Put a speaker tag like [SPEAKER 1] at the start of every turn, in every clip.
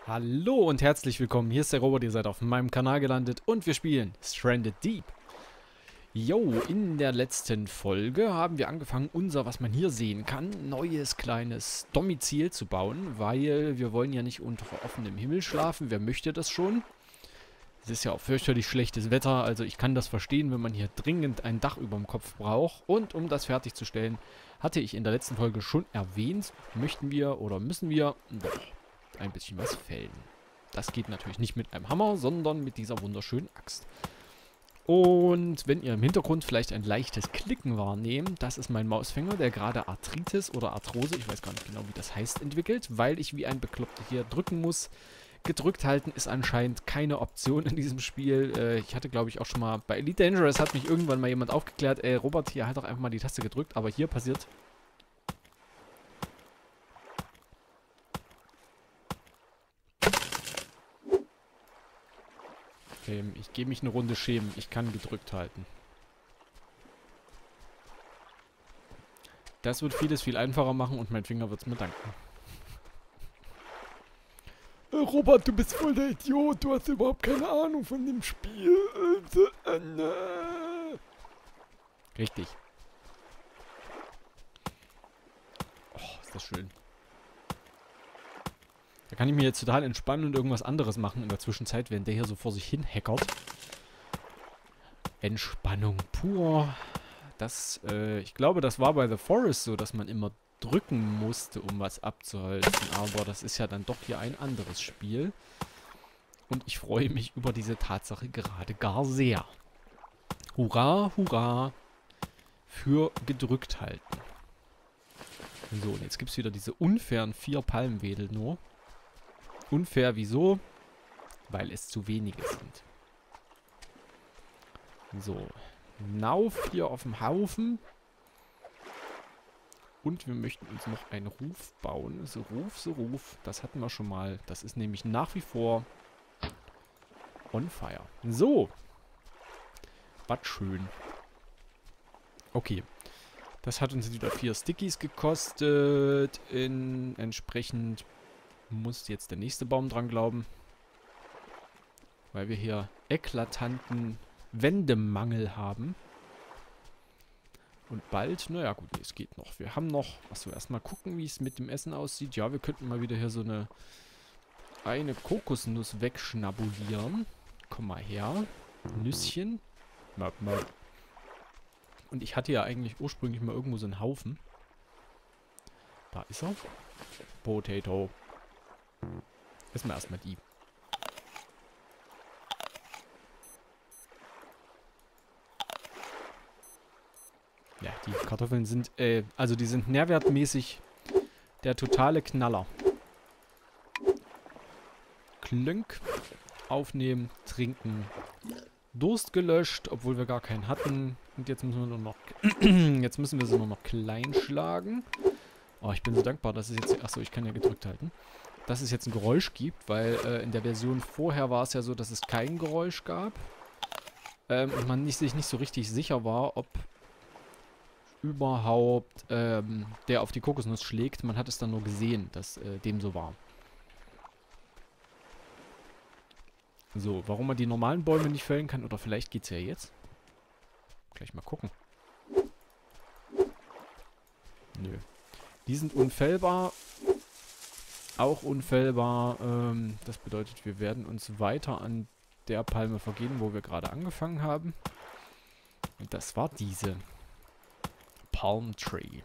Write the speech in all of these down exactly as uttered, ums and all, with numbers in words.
[SPEAKER 1] Hallo und herzlich willkommen, hier ist der Robert, ihr seid auf meinem Kanal gelandet und wir spielen Stranded Deep. Jo, in der letzten Folge haben wir angefangen, unser, was man hier sehen kann, neues kleines Domizil zu bauen, weil wir wollen ja nicht unter offenem Himmel schlafen, wer möchte das schon? Es ist ja auch fürchterlich schlechtes Wetter, also ich kann das verstehen, wenn man hier dringend ein Dach über dem Kopf braucht. Und um das fertigzustellen, hatte ich in der letzten Folge schon erwähnt, möchten wir oder müssen wir doch ein bisschen was fällen. Das geht natürlich nicht mit einem Hammer, sondern mit dieser wunderschönen Axt. Und wenn ihr im Hintergrund vielleicht ein leichtes Klicken wahrnehmt, das ist mein Mausfänger, der gerade Arthritis oder Arthrose, ich weiß gar nicht genau, wie das heißt, entwickelt, weil ich wie ein Bekloppter hier drücken muss. Gedrückt halten ist anscheinend keine Option in diesem Spiel. Äh, ich hatte, glaube ich, auch schon mal bei Elite Dangerous hat mich irgendwann mal jemand aufgeklärt, ey, Robert, hier hat doch einfach mal die Taste gedrückt, aber hier passiert... Ähm, ich gehe mich eine Runde schämen, ich kann gedrückt halten. Das wird vieles viel einfacher machen und mein Finger wird es mir danken. Äh, Robert, du bist voll der Idiot, du hast überhaupt keine Ahnung von dem Spiel. Äh, äh, Richtig. Oh, ist das schön. Da kann ich mich jetzt total entspannen und irgendwas anderes machen in der Zwischenzeit, während der hier so vor sich hin hackert. Entspannung pur. Das, äh, ich glaube, das war bei The Forest so, dass man immer drücken musste, um was abzuhalten. Aber das ist ja dann doch hier ein anderes Spiel. Und ich freue mich über diese Tatsache gerade gar sehr. Hurra, hurra für gedrückt halten. So, und jetzt gibt es wieder diese unfairen vier Palmwedel nur. Unfair wieso? Weil es zu wenige sind. So. Nauf hier auf dem Haufen. Und wir möchten uns noch einen Ruf bauen. So Ruf, so Ruf. Das hatten wir schon mal. Das ist nämlich nach wie vor on fire. So. Was schön. Okay. Das hat uns wieder vier Stickies gekostet. In entsprechend muss jetzt der nächste Baum dran glauben. Weil wir hier eklatanten Wendemangel haben. Und bald, naja gut, nee, es geht noch. Wir haben noch, achso, erstmal gucken, wie es mit dem Essen aussieht. Ja, wir könnten mal wieder hier so eine eine Kokosnuss wegschnabulieren. Komm mal her. Nüsschen. Und ich hatte ja eigentlich ursprünglich mal irgendwo so einen Haufen. Da ist er. Potato. Essen wir erstmal die. Ja, die Kartoffeln sind, äh, also die sind nährwertmäßig der totale Knaller. Klönk. Aufnehmen, trinken. Durst gelöscht, obwohl wir gar keinen hatten. Und jetzt müssen wir nur noch, jetzt müssen wir sie nur noch klein schlagen. Oh, ich bin so dankbar, dass es jetzt, achso, ich kann ja gedrückt halten. Dass es jetzt ein Geräusch gibt, weil äh, in der Version vorher war es ja so, dass es kein Geräusch gab. Ähm, und man nicht, sich nicht so richtig sicher war, ob überhaupt ähm, der auf die Kokosnuss schlägt. Man hat es dann nur gesehen, dass äh, dem so war. So, warum man die normalen Bäume nicht fällen kann, oder vielleicht geht es ja jetzt. Gleich mal gucken. Nö. Die sind unfällbar. Auch unfällbar. Ähm, das bedeutet, wir werden uns weiter an der Palme vergehen, wo wir gerade angefangen haben. Und das war diese. Palm Tree.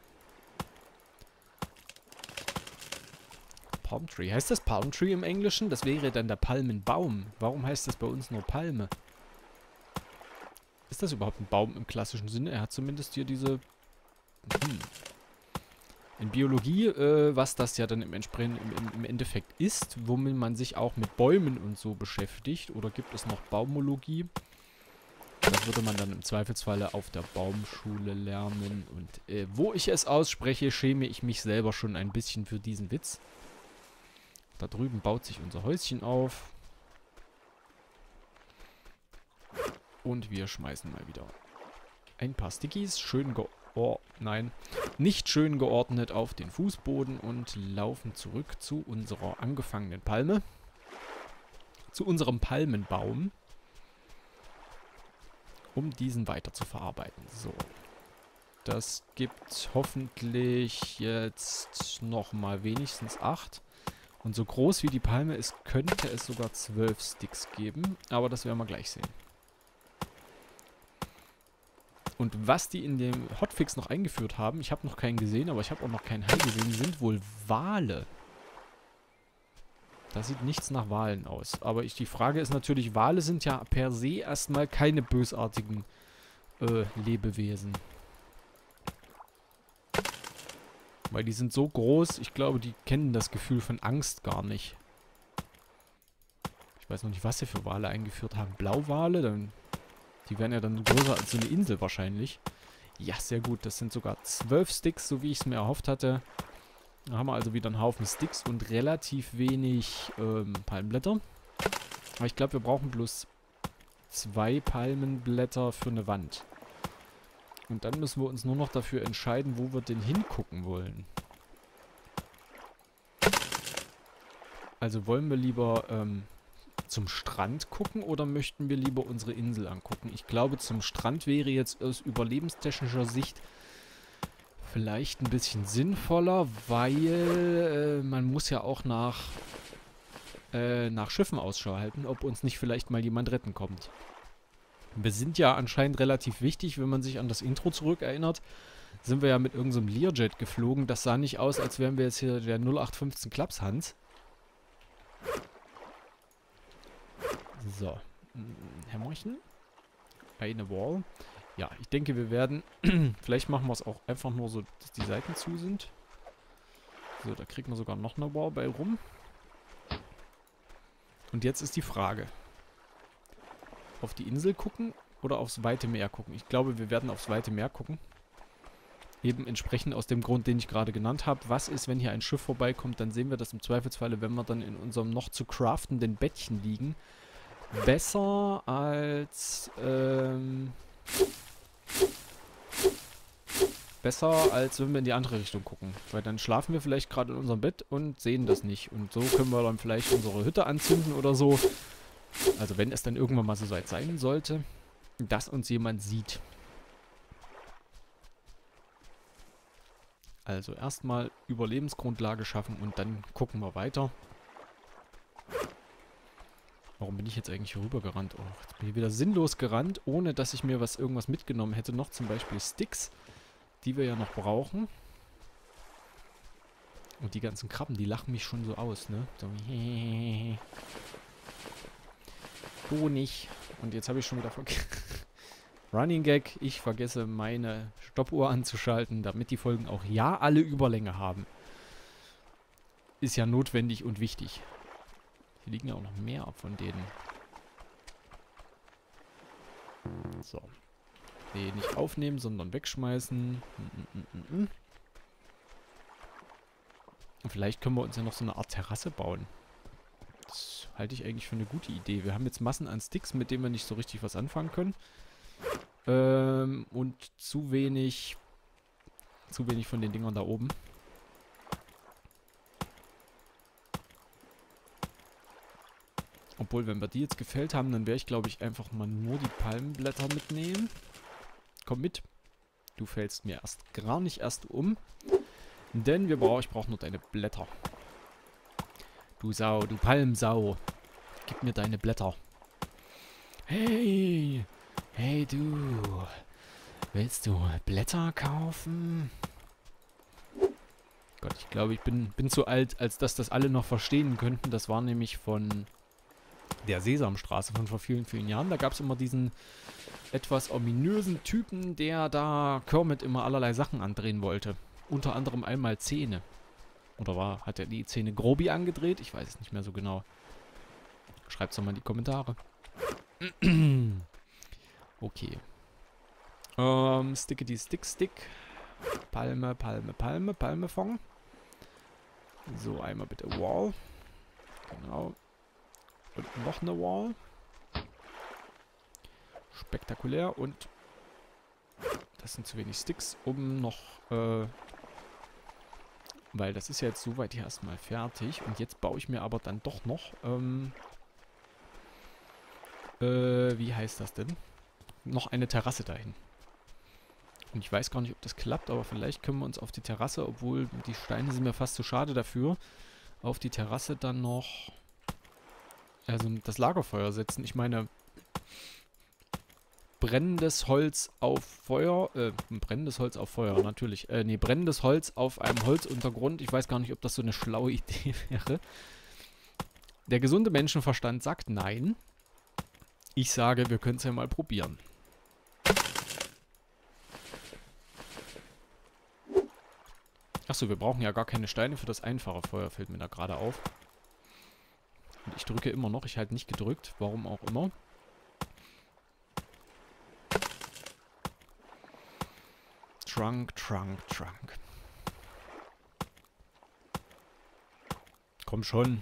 [SPEAKER 1] Palm Tree. Heißt das Palm Tree im Englischen? Das wäre dann der Palmenbaum. Warum heißt das bei uns nur Palme? Ist das überhaupt ein Baum im klassischen Sinne? Er hat zumindest hier diese... Hm. In Biologie, äh, was das ja dann im, im, im Endeffekt ist, womit man sich auch mit Bäumen und so beschäftigt. Oder gibt es noch Baumologie? Das würde man dann im Zweifelsfalle auf der Baumschule lernen. Und äh, wo ich es ausspreche, schäme ich mich selber schon ein bisschen für diesen Witz. Da drüben baut sich unser Häuschen auf. Und wir schmeißen mal wieder ein paar Stickies. Schön geordnet. Oh, nein. Nicht schön geordnet auf den Fußboden und laufen zurück zu unserer angefangenen Palme. zu unserem Palmenbaum, um diesen weiter zu verarbeiten. So. Das gibt hoffentlich jetzt nochmal wenigstens acht. Und so groß wie die Palme ist, könnte es sogar zwölf Sticks geben. Aber das werden wir gleich sehen. Und was die in dem Hotfix noch eingeführt haben, ich habe noch keinen gesehen, aber ich habe auch noch keinen Hai gesehen, sind wohl Wale. Da sieht nichts nach Walen aus. Aber ich, die Frage ist natürlich, Wale sind ja per se erstmal keine bösartigen äh, Lebewesen. Weil die sind so groß, ich glaube, die kennen das Gefühl von Angst gar nicht. Ich weiß noch nicht, was sie für Wale eingeführt haben. Blauwale, dann, die wären ja dann größer als so eine Insel wahrscheinlich. Ja, sehr gut. Das sind sogar zwölf Sticks, so wie ich es mir erhofft hatte. Da haben wir also wieder einen Haufen Sticks und relativ wenig ähm, Palmenblätter. Aber ich glaube, wir brauchen bloß zwei Palmenblätter für eine Wand. Und dann müssen wir uns nur noch dafür entscheiden, wo wir denn hingucken wollen. Also wollen wir lieber ähm, zum Strand gucken oder möchten wir lieber unsere Insel angucken? Ich glaube, zum Strand wäre jetzt aus überlebenstechnischer Sicht vielleicht ein bisschen sinnvoller, weil äh, man muss ja auch nach, äh, nach Schiffen Ausschau halten, ob uns nicht vielleicht mal jemand retten kommt. Wir sind ja anscheinend relativ wichtig, wenn man sich an das Intro zurückerinnert. Sind wir ja mit irgendeinem so Learjet geflogen. Das sah nicht aus, als wären wir jetzt hier der null acht fünfzehn Klapshans. So. Hämmerchen. Eine Wall. Ja, ich denke, wir werden... vielleicht machen wir es auch einfach nur so, dass die Seiten zu sind. So, da kriegt man sogar noch eine Wall bei rum. Und jetzt ist die Frage... auf die Insel gucken oder aufs weite Meer gucken. Ich glaube, wir werden aufs weite Meer gucken. Eben entsprechend aus dem Grund, den ich gerade genannt habe. Was ist, wenn hier ein Schiff vorbeikommt? Dann sehen wir das im Zweifelsfalle, wenn wir dann in unserem noch zu craftenden Bettchen liegen. Besser als... Ähm, besser als wenn wir in die andere Richtung gucken. Weil dann schlafen wir vielleicht gerade in unserem Bett und sehen das nicht. Und so können wir dann vielleicht unsere Hütte anzünden oder so. Also wenn es dann irgendwann mal so weit sein sollte, dass uns jemand sieht. Also erstmal Überlebensgrundlage schaffen und dann gucken wir weiter. Warum bin ich jetzt eigentlich hier rüber gerannt? Oh, jetzt bin ich wieder sinnlos gerannt, ohne dass ich mir was irgendwas mitgenommen hätte. Noch zum Beispiel Sticks, die wir ja noch brauchen. Und die ganzen Krabben, die lachen mich schon so aus, ne? So, hehehe. Du nicht. Und jetzt habe ich schon wieder vergessen. Running Gag. Ich vergesse meine Stoppuhr anzuschalten, damit die Folgen auch ja alle Überlänge haben. Ist ja notwendig und wichtig. Hier liegen ja auch noch mehr ab von denen. So. Nee, nicht aufnehmen, sondern wegschmeißen. Und vielleicht können wir uns ja noch so eine Art Terrasse bauen. Das halte ich eigentlich für eine gute Idee. Wir haben jetzt Massen an Sticks, mit denen wir nicht so richtig was anfangen können. Ähm, und zu wenig, zu wenig von den Dingern da oben. Obwohl, wenn wir die jetzt gefällt haben, dann werde ich, glaube ich, einfach mal nur die Palmenblätter mitnehmen. Komm mit. Du fällst mir erst gar nicht erst um. Denn wir brauchen, ich brauche nur deine Blätter. Du Sau, du Palmsau. Gib mir deine Blätter. Hey, hey du. Willst du Blätter kaufen? Gott, ich glaube, ich bin, bin zu alt, als dass das alle noch verstehen könnten. Das war nämlich von der Sesamstraße von vor vielen, vielen Jahren. Da gab es immer diesen etwas ominösen Typen, der da Kermit immer allerlei Sachen andrehen wollte. Unter anderem einmal Zähne. Oder war, hat er die Zähne Grobi angedreht? Ich weiß es nicht mehr so genau. Schreibt's doch mal in die Kommentare. Okay. Ähm, Stickety Stick Stick. Palme, Palme, Palme, Palmefond. So, einmal bitte Wall. Genau. Und noch eine Wall. Spektakulär. Und das sind zu wenig Sticks, um noch, äh, weil das ist ja jetzt soweit hier erstmal fertig. Und jetzt baue ich mir aber dann doch noch, ähm, Äh, wie heißt das denn? Noch eine Terrasse dahin. Und ich weiß gar nicht, ob das klappt, aber vielleicht können wir uns auf die Terrasse, obwohl die Steine sind mir fast zu schade dafür, auf die Terrasse dann noch also das Lagerfeuer setzen. Ich meine, brennendes Holz auf Feuer, äh, brennendes Holz auf Feuer, natürlich. Äh, nee, brennendes Holz auf einem Holzuntergrund. Ich weiß gar nicht, ob das so eine schlaue Idee wäre. Der gesunde Menschenverstand sagt nein. Ich sage, wir können es ja mal probieren. Achso, wir brauchen ja gar keine Steine für das einfache Feuer, fällt mir da gerade auf. Und ich drücke immer noch, ich halte nicht gedrückt, warum auch immer. Trunk, Trunk, Trunk. Komm schon.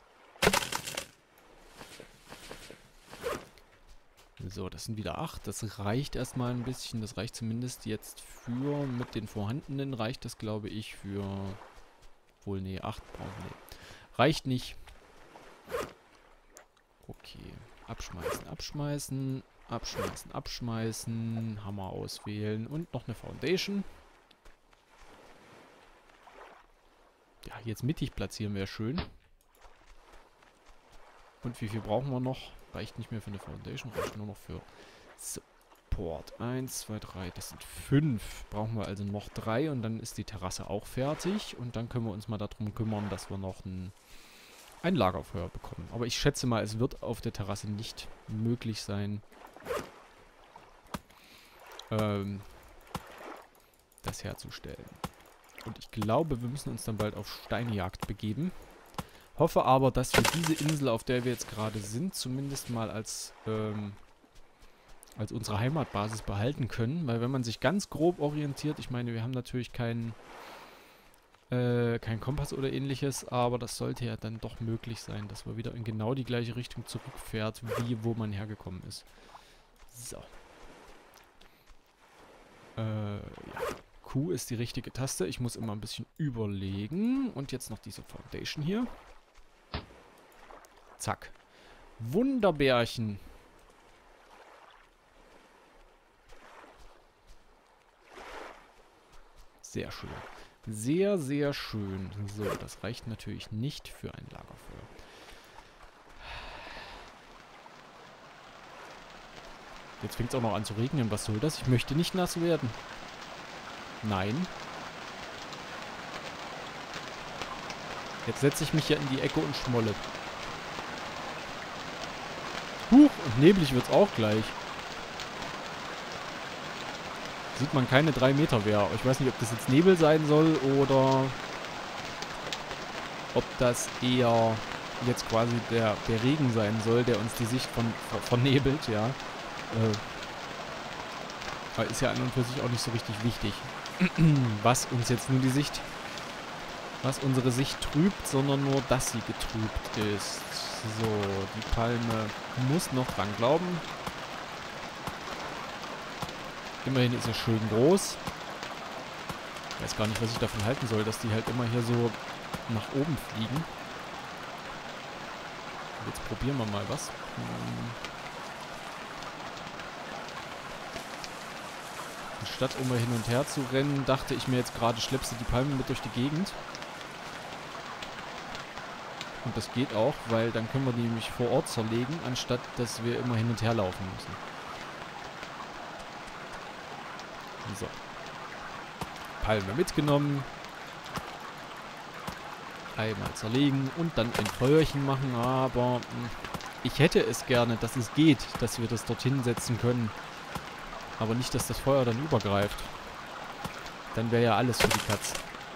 [SPEAKER 1] So, das sind wieder acht. Das reicht erstmal ein bisschen. Das reicht zumindest jetzt für, mit den vorhandenen reicht das, glaube ich, für... Wohl, nee, acht brauchen wir. Reicht nicht. Okay. Abschmeißen, abschmeißen. Abschmeißen, abschmeißen. Hammer auswählen. Und noch eine Foundation. Ja, jetzt mittig platzieren wäre schön. Und wie viel brauchen wir noch? Reicht nicht mehr für eine Foundation, reicht nur noch für Support. eins, zwei, drei, das sind fünf. Brauchen wir also noch drei und dann ist die Terrasse auch fertig. Und dann können wir uns mal darum kümmern, dass wir noch ein, ein Lagerfeuer bekommen. Aber ich schätze mal, es wird auf der Terrasse nicht möglich sein, ähm, das herzustellen. Und ich glaube, wir müssen uns dann bald auf Steinjagd begeben. Hoffe aber, dass wir diese Insel, auf der wir jetzt gerade sind, zumindest mal als, ähm, als unsere Heimatbasis behalten können. Weil wenn man sich ganz grob orientiert, ich meine, wir haben natürlich keinen äh, kein Kompass oder ähnliches, aber das sollte ja dann doch möglich sein, dass man wieder in genau die gleiche Richtung zurückfährt, wie wo man hergekommen ist. So. Äh, ja. Q ist die richtige Taste. Ich muss immer ein bisschen überlegen. Und jetzt noch diese Foundation hier. Zack. Wunderbärchen. Sehr schön. Sehr, sehr schön. So, das reicht natürlich nicht für ein Lagerfeuer. Jetzt fängt es auch noch an zu regnen. Was soll das? Ich möchte nicht nass werden. Nein. Jetzt setze ich mich ja in die Ecke und schmolle. Huch, und neblig wird es auch gleich. Sieht man keine drei Meter mehr. Ich weiß nicht, ob das jetzt Nebel sein soll oder ob das eher jetzt quasi der, der Regen sein soll, der uns die Sicht von, ver, vernebelt, ja. Äh, aber ist ja an und für sich auch nicht so richtig wichtig, was uns jetzt nur die Sicht, was unsere Sicht trübt, sondern nur, dass sie getrübt ist. So, die Palme muss noch dran glauben. Immerhin ist er schön groß. Ich weiß gar nicht, was ich davon halten soll, dass die halt immer hier so nach oben fliegen. Jetzt probieren wir mal was. Hm. Anstatt immer hin und her zu rennen, dachte ich mir jetzt gerade, schleppst du die Palme mit durch die Gegend. Und das geht auch, weil dann können wir die nämlich vor Ort zerlegen, anstatt dass wir immer hin und her laufen müssen. So. Palme mitgenommen. Einmal zerlegen und dann ein Feuerchen machen, aber mh, ich hätte es gerne, dass es geht, dass wir das dorthin setzen können. Aber nicht, dass das Feuer dann übergreift. Dann wäre ja alles für die Katz.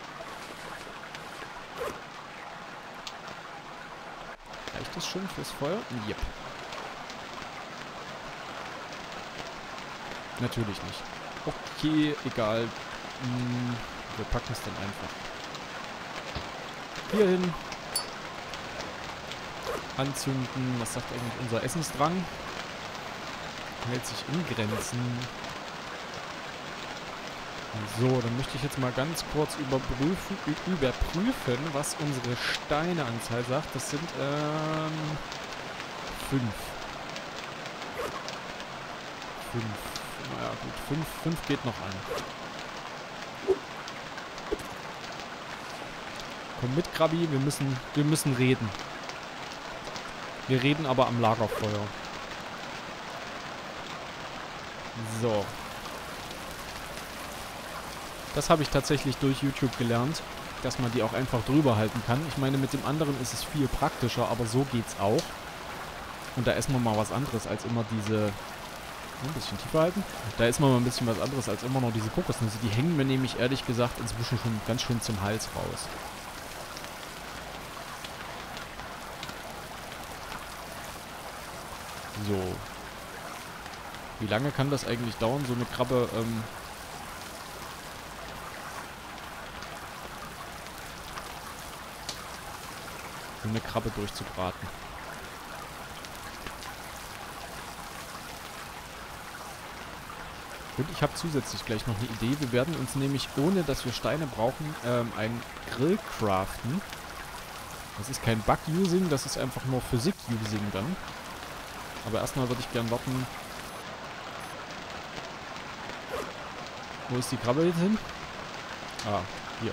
[SPEAKER 1] Reicht das schon fürs Feuer? Yep. Natürlich nicht. Okay, egal. Hm, wir packen es dann einfach. Hier hin. Anzünden. Was sagt eigentlich unser Essensdrang? Hält sich in Grenzen. So, dann möchte ich jetzt mal ganz kurz überprüfen, überprüfen, was unsere Steineanzahl sagt. Das sind, ähm, fünf. fünf. Naja, gut. Fünf, fünf geht noch an. Komm mit, Krabi. Wir müssen, wir müssen reden. Wir reden aber am Lagerfeuer. So. Das habe ich tatsächlich durch YouTube gelernt, dass man die auch einfach drüber halten kann. Ich meine, mit dem anderen ist es viel praktischer, aber so geht's auch. Und da ist man mal was anderes als immer diese... Ein bisschen tiefer halten. Da ist man mal ein bisschen was anderes als immer noch diese Kokosnüsse. Die hängen mir nämlich ehrlich gesagt inzwischen schon ganz schön zum Hals raus. So. Wie lange kann das eigentlich dauern, so eine Krabbe, ähm... so eine Krabbe durchzubraten? Und ich habe zusätzlich gleich noch eine Idee. Wir werden uns nämlich, ohne dass wir Steine brauchen, ähm, einen Grill craften. Das ist kein Bug-Using, das ist einfach nur Physik-Using dann. Aber erstmal würde ich gern warten. Wo ist die Krabbe jetzt hin? Ah, hier.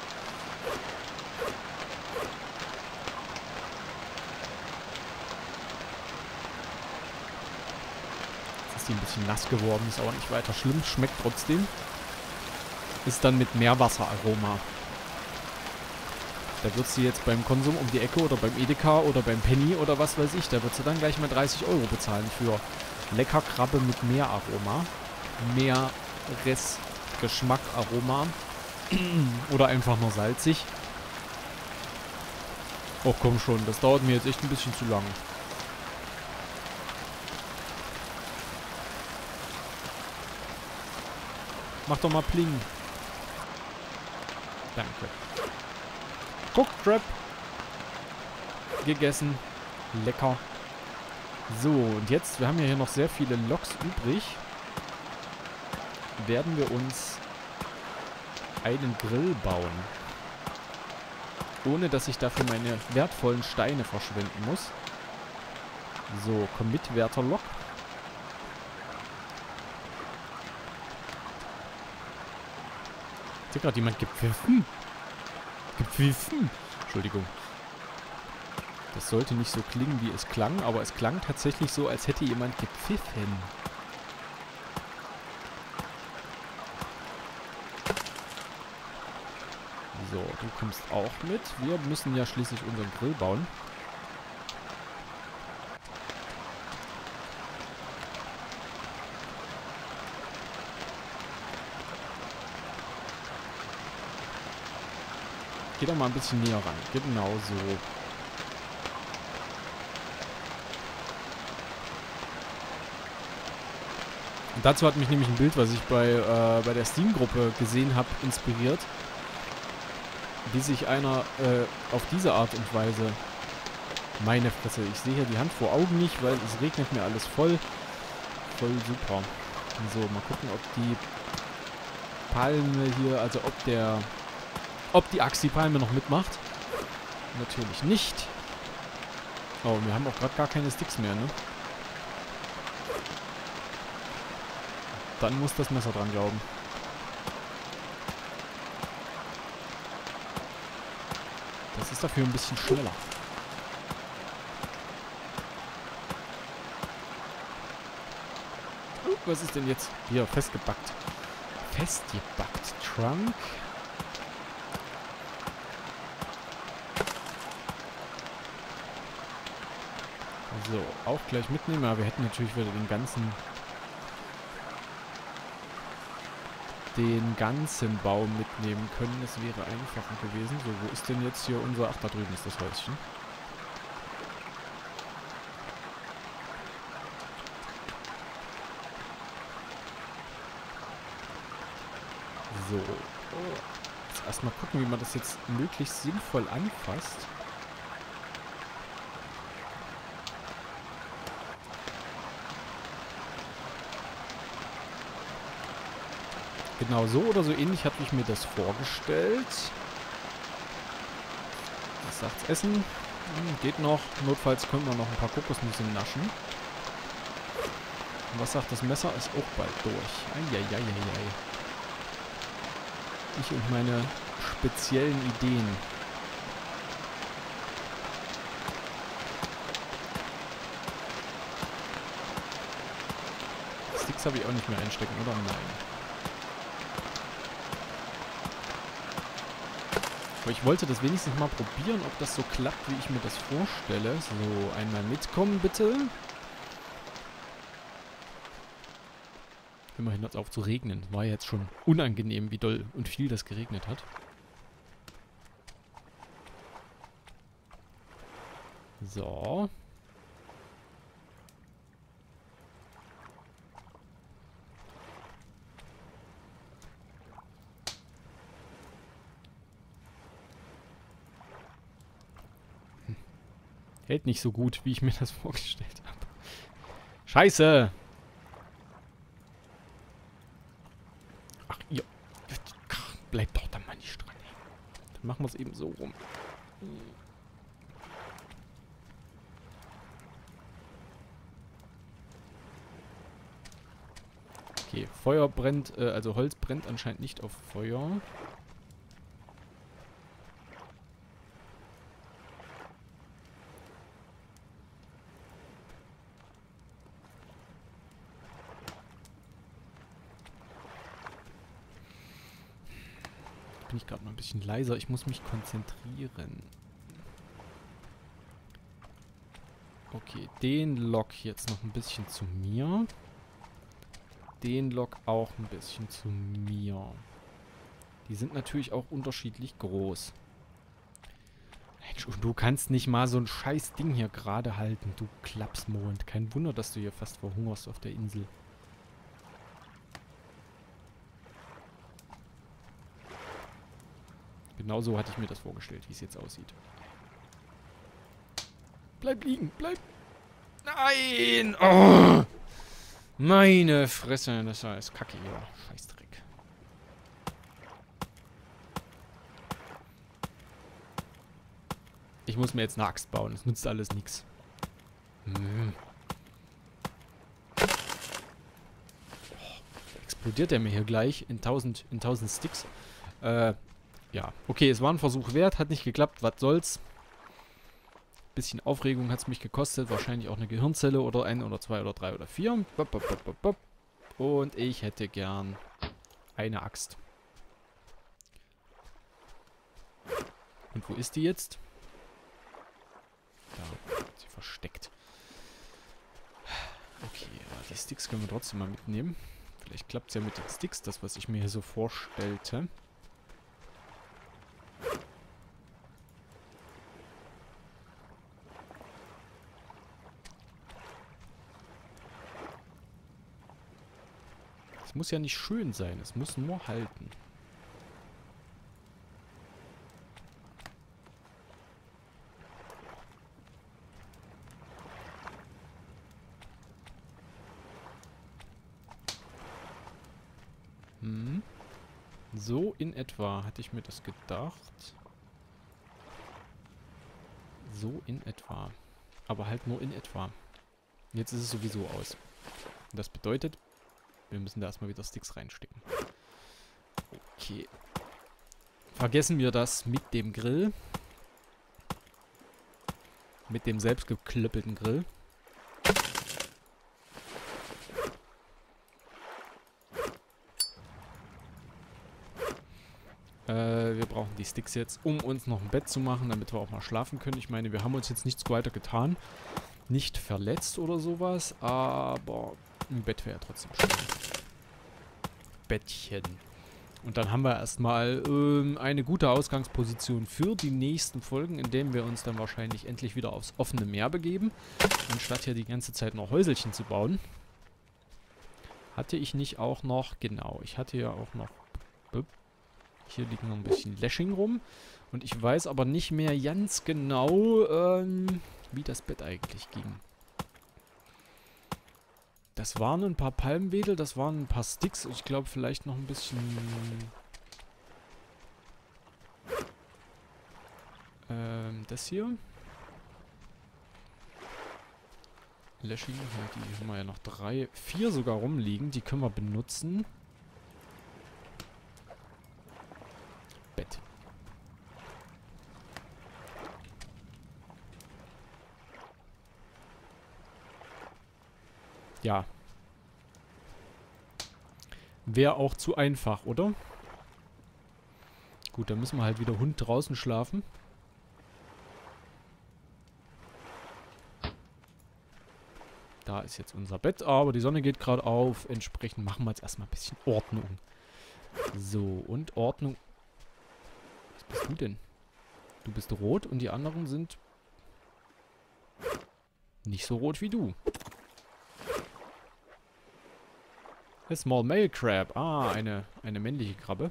[SPEAKER 1] Die ein bisschen nass geworden, ist aber nicht weiter schlimm, schmeckt trotzdem. Ist dann mit Meerwasseraroma. Da wird sie jetzt beim Konsum um die Ecke oder beim Edeka oder beim Penny oder was weiß ich, da wird sie dann gleich mal dreißig Euro bezahlen für lecker Krabbe mit Meeraroma. Meeresgeschmackaroma. Oder einfach nur salzig. Oh komm schon, das dauert mir jetzt echt ein bisschen zu lang. Mach doch mal Pling. Danke. Cook Trap. Gegessen. Lecker. So, und jetzt, wir haben ja hier noch sehr viele Loks übrig. Werden wir uns einen Grill bauen. Ohne, dass ich dafür meine wertvollen Steine verschwenden muss. So, komm mit, werter Lok. Hat gerade jemand gepfiffen? Gepfiffen? Entschuldigung. Das sollte nicht so klingen, wie es klang, aber es klang tatsächlich so, als hätte jemand gepfiffen. So, du kommst auch mit. Wir müssen ja schließlich unseren Grill bauen. Geh doch mal ein bisschen näher ran. Genau so. Und dazu hat mich nämlich ein Bild, was ich bei, äh, bei der Steam-Gruppe gesehen habe, inspiriert. Wie sich einer äh, auf diese Art und Weise... Meine Fresse, ich sehe hier die Hand vor Augen nicht, weil es regnet mir alles voll. Voll super. So, mal gucken, ob die Palme hier, also ob der... Ob die Axi-Palme noch mitmacht. Natürlich nicht. Oh, wir haben auch gerade gar keine Sticks mehr, ne? Dann muss das Messer dran glauben. Das ist dafür ein bisschen schneller. Uh, was ist denn jetzt? Hier, festgebackt. Festgebackt. Trunk. So, auch gleich mitnehmen. Aber wir hätten natürlich wieder den ganzen... den ganzen Baum mitnehmen können. Das wäre einfacher gewesen. So, wo ist denn jetzt hier unser... Ach, da drüben ist das Häuschen. So. Jetzt erstmal gucken, wie man das jetzt möglichst sinnvoll anfasst. Genau so oder so ähnlich hatte ich mir das vorgestellt. Was sagt's? Essen? Hm, geht noch. Notfalls können wir noch ein paar Kokosnüsse naschen. Und was sagt das Messer? Ist auch bald durch. Eieieiei. Ich und meine speziellen Ideen. Sticks habe ich auch nicht mehr einstecken, oder? Nein. Aber ich wollte das wenigstens mal probieren, ob das so klappt, wie ich mir das vorstelle. So, einmal mitkommen, bitte. Immerhin hört es auf zu regnen. War jetzt schon unangenehm, wie doll und viel das geregnet hat. So. Hm. Hält nicht so gut, wie ich mir das vorgestellt habe. Scheiße! Ach, ihr... Bleibt doch da mal nicht dran. Dann machen wir es eben so rum. Okay, Feuer brennt, äh, also Holz brennt anscheinend nicht auf Feuer. Bin ich gerade mal ein bisschen leiser. Ich muss mich konzentrieren. Okay, den Lock jetzt noch ein bisschen zu mir. Den Lock auch ein bisschen zu mir. Die sind natürlich auch unterschiedlich groß. Mensch, und du kannst nicht mal so ein scheiß Ding hier gerade halten, du Klapsmond. Kein Wunder, dass du hier fast verhungerst auf der Insel. Genauso hatte ich mir das vorgestellt, wie es jetzt aussieht. Bleib liegen, bleib... Nein! Oh! Meine Fresse, das war jetzt Kacke hier. Scheißdreck. Ich muss mir jetzt eine Axt bauen, es nützt alles nichts. Hm. Oh, explodiert der mir hier gleich in tausend, in tausend Sticks. Äh, ja. Okay, es war ein Versuch wert, hat nicht geklappt, was soll's. Bisschen Aufregung hat es mich gekostet. Wahrscheinlich auch eine Gehirnzelle oder ein oder zwei oder drei oder vier. Bop, bop, bop, bop, bop. Und ich hätte gern eine Axt. Und wo ist die jetzt? Da, sie versteckt. Okay, die Sticks können wir trotzdem mal mitnehmen. Vielleicht klappt es ja mit den Sticks, das, was ich mir hier so vorstellte. Es muss ja nicht schön sein, es muss nur halten. Hm. So in etwa hatte ich mir das gedacht. So in etwa. Aber halt nur in etwa. Jetzt ist es sowieso aus. Und das bedeutet, wir müssen da erstmal wieder Sticks reinstecken. Okay. Vergessen wir das mit dem Grill. Mit dem selbst geklöppelten Grill. Äh, wir brauchen die Sticks jetzt, um uns noch ein Bett zu machen, damit wir auch mal schlafen können. Ich meine, wir haben uns jetzt nichts weiter getan. Nicht verletzt oder sowas, aber ein Bett wäre ja trotzdem schön. Bettchen. Und dann haben wir erstmal ähm, eine gute Ausgangsposition für die nächsten Folgen, in denen wir uns dann wahrscheinlich endlich wieder aufs offene Meer begeben. Anstatt hier die ganze Zeit noch Häuselchen zu bauen. Hatte ich nicht auch noch, genau, ich hatte ja auch noch, hier liegt noch ein bisschen Lashing rum. Und ich weiß aber nicht mehr ganz genau, ähm, wie das Bett eigentlich ging. Das waren ein paar Palmwedel, das waren ein paar Sticks. Ich glaube vielleicht noch ein bisschen... Ähm, das hier. Lashing, ja, die haben wir ja noch drei, vier sogar rumliegen. Die können wir benutzen. Bett. Ja. Wäre auch zu einfach, oder? Gut, dann müssen wir halt wieder Hund draußen schlafen. Da ist jetzt unser Bett, aber die Sonne geht gerade auf. Entsprechend machen wir jetzt erstmal ein bisschen Ordnung. So, und Ordnung. Was bist du denn? Du bist rot und die anderen sind nicht so rot wie du. A small male crab. Ah, eine, eine männliche Krabbe.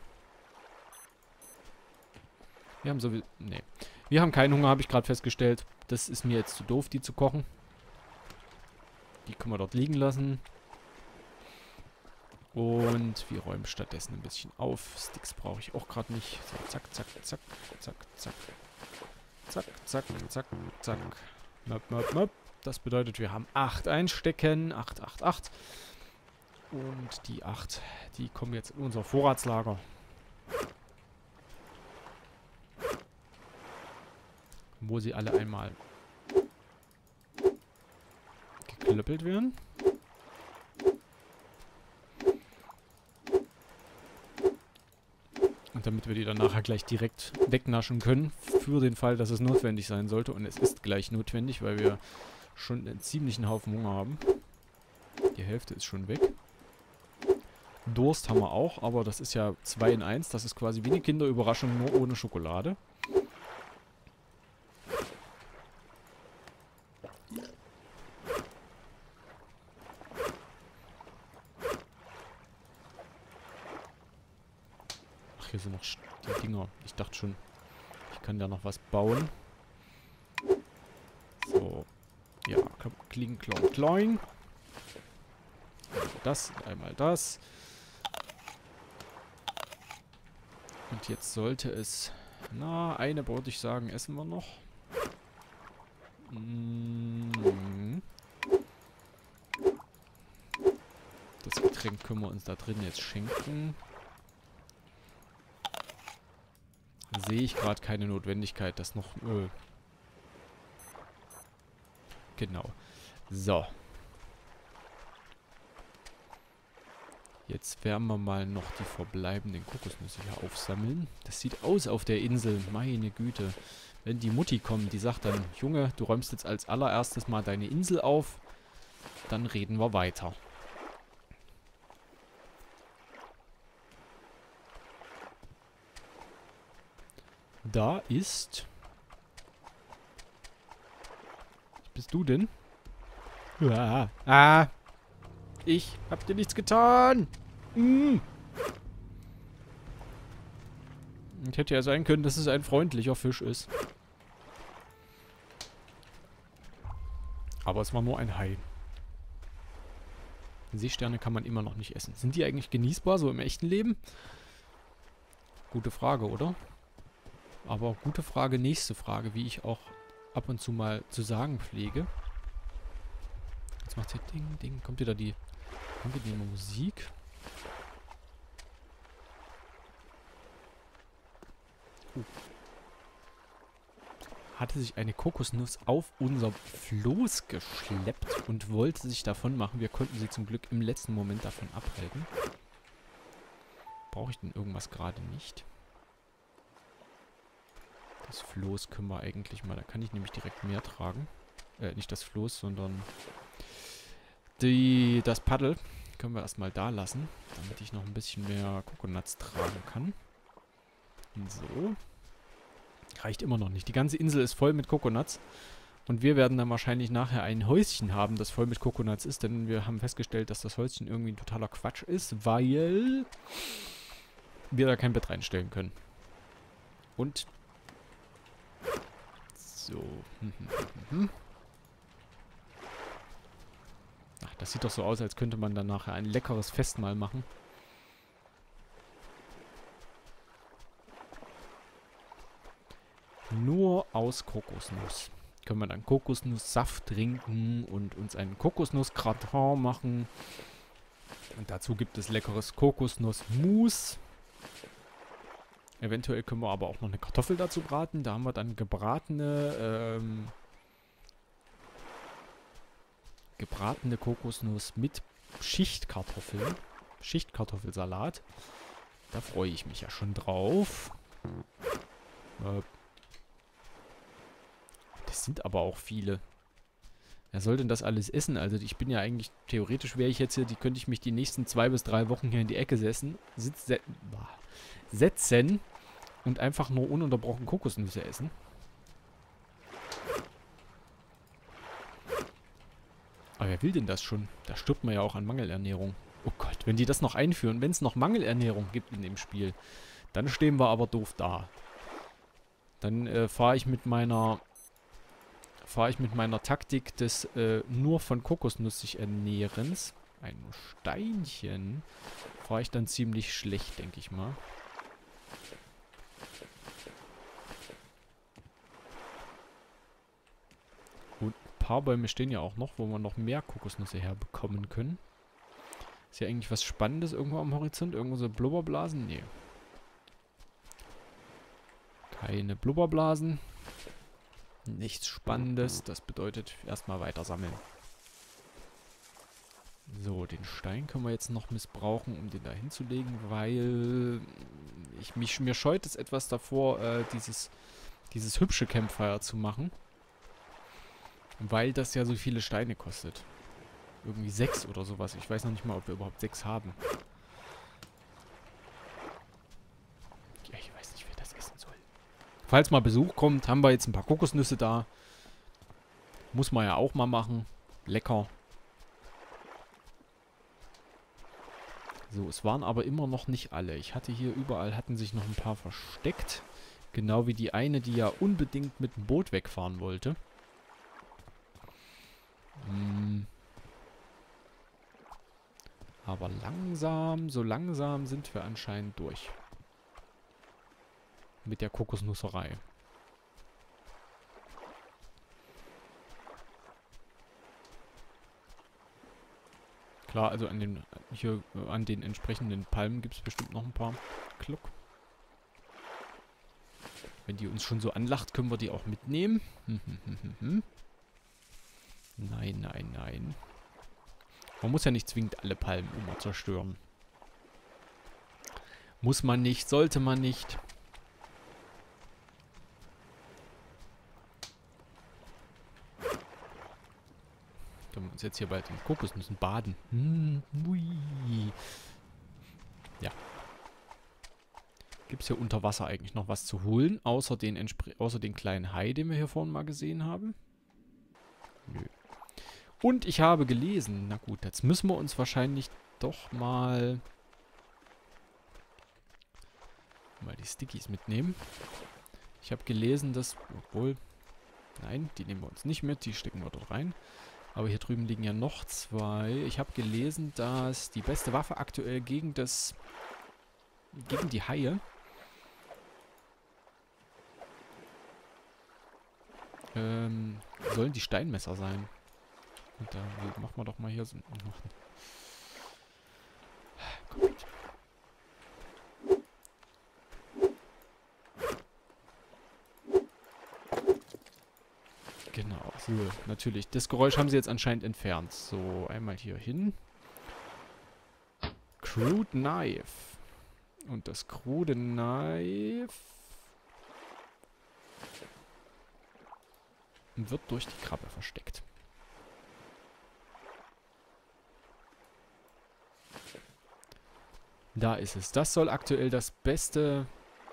[SPEAKER 1] Wir haben so viel... Nee. Wir haben keinen Hunger, habe ich gerade festgestellt. Das ist mir jetzt zu doof, die zu kochen. Die können wir dort liegen lassen. Und wir räumen stattdessen ein bisschen auf. Sticks brauche ich auch gerade nicht. So, zack, zack, zack, zack, zack. Zack, zack, zack, zack. Möp, möp, möp. Das bedeutet, wir haben acht einstecken. acht, acht, acht. Und die acht, die kommen jetzt in unser Vorratslager. Wo sie alle einmal geklöppelt werden. Und damit wir die dann nachher gleich direkt wegnaschen können, für den Fall, dass es notwendig sein sollte. Und es ist gleich notwendig, weil wir schon einen ziemlichen Haufen Hunger haben. Die Hälfte ist schon weg. Durst haben wir auch, aber das ist ja zwei in eins. Das ist quasi wie eine Kinderüberraschung, nur ohne Schokolade. Ach, hier sind noch die Dinger. Ich dachte schon, ich kann da noch was bauen. So. Ja, kling, klong, kloing. Das, einmal das. Und jetzt sollte es... Na, eine wollte ich sagen, essen wir noch. Mm. Das Getränk können wir uns da drin jetzt schenken. Sehe ich gerade keine Notwendigkeit, das noch... Äh genau. So. Jetzt werden wir mal noch die verbleibenden Kokosnüsse hier aufsammeln. Das sieht aus auf der Insel. Meine Güte. Wenn die Mutti kommt, die sagt dann, Junge, du räumst jetzt als allererstes mal deine Insel auf. Dann reden wir weiter. Da ist... Was bist du denn? Ah, ah. Ich hab dir nichts getan. Mm. Ich hätte ja sein können, dass es ein freundlicher Fisch ist. Aber es war nur ein Hai. Seesterne kann man immer noch nicht essen. Sind die eigentlich genießbar, so im echten Leben? Gute Frage, oder? Aber gute Frage, nächste Frage, wie ich auch ab und zu mal zu sagen pflege. Jetzt macht hier Ding, Ding. Kommt wieder die angenehme Musik. Uh. Hatte sich eine Kokosnuss auf unser Floß geschleppt und wollte sich davon machen. Wir konnten sie zum Glück im letzten Moment davon abhalten. Brauche ich denn irgendwas gerade nicht? Das Floß können wir eigentlich mal... Da kann ich nämlich direkt mehr tragen. Äh, nicht das Floß, sondern... Die, das Paddel können wir erstmal da lassen, damit ich noch ein bisschen mehr Kokonuts tragen kann. So. Reicht immer noch nicht. Die ganze Insel ist voll mit Kokonuts. Und wir werden dann wahrscheinlich nachher ein Häuschen haben, das voll mit Kokonuts ist, denn wir haben festgestellt, dass das Häuschen irgendwie ein totaler Quatsch ist, weil wir da kein Bett reinstellen können. Und so. Ach, das sieht doch so aus, als könnte man dann nachher ein leckeres Festmahl machen. Nur aus Kokosnuss. Können wir dann Kokosnusssaft trinken und uns einen Kokosnussgratin machen. Und dazu gibt es leckeres Kokosnussmus. Eventuell können wir aber auch noch eine Kartoffel dazu braten. Da haben wir dann gebratene, ähm, gebratene Kokosnuss mit Schichtkartoffeln. Schichtkartoffelsalat. Da freue ich mich ja schon drauf. Äh, das sind aber auch viele. Wer soll denn das alles essen? Also ich bin ja eigentlich, theoretisch wäre ich jetzt hier, die könnte ich mich die nächsten zwei bis drei Wochen hier in die Ecke setzen, sitz, se setzen und einfach nur ununterbrochen Kokosnüsse essen. Aber wer will denn das schon? Da stirbt man ja auch an Mangelernährung. Oh Gott, wenn die das noch einführen, wenn es noch Mangelernährung gibt in dem Spiel, dann stehen wir aber doof da. Dann äh, fahre ich mit meiner... fahre ich mit meiner Taktik des äh, nur von Kokosnuss sich ernährens, ein Steinchen, fahre ich dann ziemlich schlecht, denke ich mal. Und ein paar Bäume stehen ja auch noch, wo wir noch mehr Kokosnüsse herbekommen können. Ist ja eigentlich was Spannendes irgendwo am Horizont? Irgendwo so Blubberblasen? Nee. Keine Blubberblasen. Nichts Spannendes. Das bedeutet erstmal weiter sammeln. So, den Stein können wir jetzt noch missbrauchen, um den da hinzulegen, weil ich mich, mir scheut es etwas davor, äh, dieses, dieses hübsche Campfire zu machen. Weil das ja so viele Steine kostet. Irgendwie sechs oder sowas. Ich weiß noch nicht mal, ob wir überhaupt sechs haben. Ja, ich weiß nicht, wer das essen soll. Falls mal Besuch kommt, haben wir jetzt ein paar Kokosnüsse da. Muss man ja auch mal machen. Lecker. So, es waren aber immer noch nicht alle. Ich hatte hier überall, hatten sich noch ein paar versteckt. Genau wie die eine, die ja unbedingt mit dem Boot wegfahren wollte. Hm. Aber langsam, so langsam sind wir anscheinend durch. Mit der Kokosnusserei. Klar, also an den, hier, an den entsprechenden Palmen gibt es bestimmt noch ein paar. Kluck. Wenn die uns schon so anlacht, können wir die auch mitnehmen. Nein, nein, nein. Man muss ja nicht zwingend alle Palmen immer zerstören. Muss man nicht, sollte man nicht. Können wir uns jetzt hier bald in Kokosnüssen baden. Hm, ui. Ja. Gibt es hier unter Wasser eigentlich noch was zu holen, außer den, außer den kleinen Hai, den wir hier vorhin mal gesehen haben? Nö. Und ich habe gelesen, na gut, jetzt müssen wir uns wahrscheinlich doch mal, mal die Stickies mitnehmen. Ich habe gelesen, dass, obwohl, nein, die nehmen wir uns nicht mit, die stecken wir dort rein. Aber hier drüben liegen ja noch zwei. Ich habe gelesen, dass die beste Waffe aktuell gegen das, gegen die Haie ähm, sollen die Steinmesser sein. Und da machen wir doch mal hier so. Komm mit. Genau, so, natürlich. Das Geräusch haben sie jetzt anscheinend entfernt. So, einmal hier hin. Crude Knife. Und das krude Knife wird durch die Krabbe versteckt. Da ist es. Das soll aktuell das beste...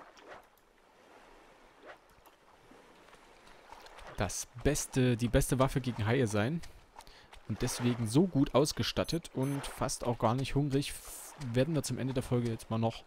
[SPEAKER 1] Das beste... Die beste Waffe gegen Haie sein. Und deswegen so gut ausgestattet und fast auch gar nicht hungrig. Werden wir zum Ende der Folge jetzt mal noch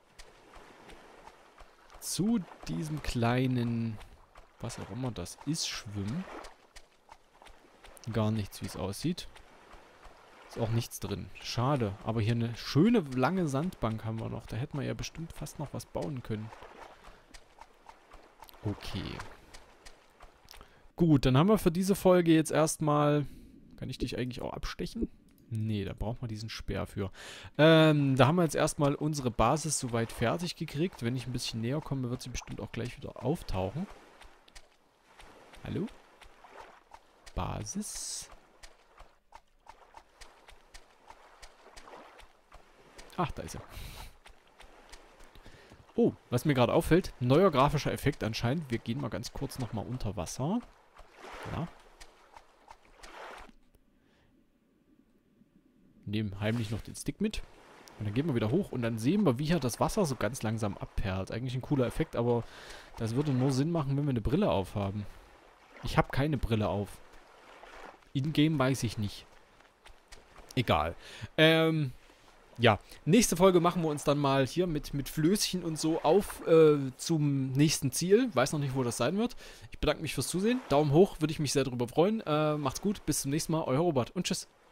[SPEAKER 1] zu diesem kleinen... Was auch immer das ist, schwimmen. Gar nichts, wie es aussieht. Ist auch nichts drin. Schade. Aber hier eine schöne, lange Sandbank haben wir noch. Da hätten wir ja bestimmt fast noch was bauen können. Okay. Gut, dann haben wir für diese Folge jetzt erstmal... Kann ich dich eigentlich auch abstechen? Nee, da braucht man diesen Speer für. Ähm, da haben wir jetzt erstmal unsere Basis soweit fertig gekriegt. Wenn ich ein bisschen näher komme, wird sie bestimmt auch gleich wieder auftauchen. Hallo? Basis. Ach, da ist er. Oh, was mir gerade auffällt, neuer grafischer Effekt anscheinend. Wir gehen mal ganz kurz nochmal unter Wasser. Ja. Nehmen heimlich noch den Stick mit. Und dann gehen wir wieder hoch und dann sehen wir, wie hier das Wasser so ganz langsam abperlt. Eigentlich ein cooler Effekt, aber das würde nur Sinn machen, wenn wir eine Brille aufhaben. Ich habe keine Brille auf. In-game weiß ich nicht. Egal. Ähm... Ja, nächste Folge machen wir uns dann mal hier mit, mit Flößchen und so auf äh, zum nächsten Ziel. Weiß noch nicht, wo das sein wird. Ich bedanke mich fürs Zusehen. Daumen hoch, würde ich mich sehr darüber freuen. Äh, macht's gut, bis zum nächsten Mal. Euer Robert und tschüss.